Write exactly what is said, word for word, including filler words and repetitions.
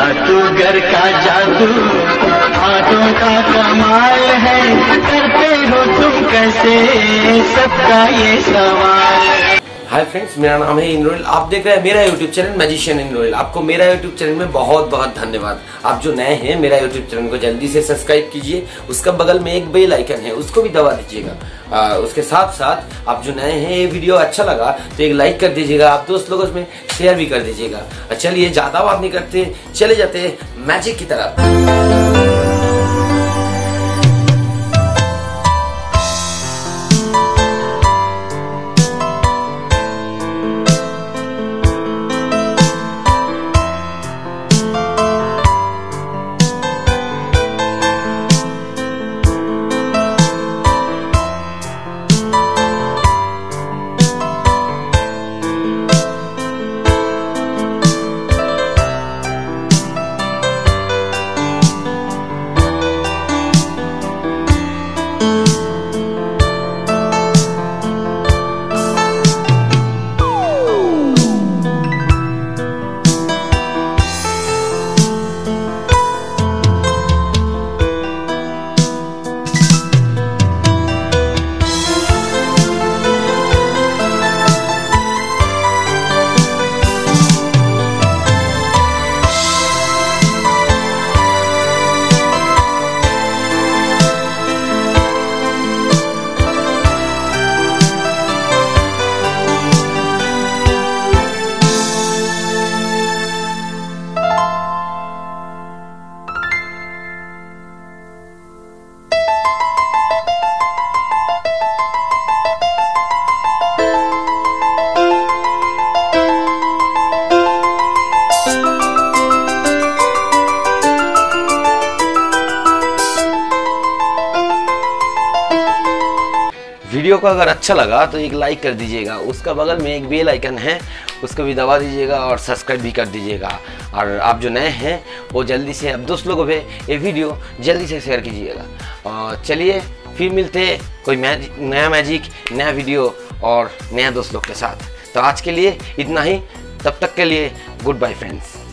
जादूगर का जादू हाथों का कमाल है, करते हो तुम कैसे सबका ये सवाल। हाय फ्रेंड्स, मेरा नाम है इंद्रोइल। आप देख रहे हैं मेरा यूट्यूब चैनल मैजिशियन इंद्रोइल। आपको मेरा यूट्यूब चैनल में बहुत बहुत धन्यवाद। आप जो नए हैं मेरा यूट्यूब चैनल को जल्दी से सब्सक्राइब कीजिए। उसका बगल में एक बेल आइकन है, उसको भी दबा दीजिएगा। उसके साथ साथ आप जो नए हैं, ये वीडियो अच्छा लगा तो एक लाइक कर दीजिएगा, आप दोस्त लोगों में शेयर भी कर दीजिएगा। चलिए ज़्यादा बात नहीं करते, चले जाते हैं मैजिक की तरफ। वीडियो को अगर अच्छा लगा तो एक लाइक कर दीजिएगा, उसका बगल में एक बेल आइकन है, उसको भी दबा दीजिएगा और सब्सक्राइब भी कर दीजिएगा। और आप जो नए हैं वो जल्दी से अब दोस्त लोगों पे ये वीडियो जल्दी से शेयर कीजिएगा। और चलिए फिर मिलते हैं कोई मैजिक, नया मैजिक, नया वीडियो और नया दोस्त लोग के साथ। तो आज के लिए इतना ही, तब तक के लिए गुड बाय फ्रेंड्स।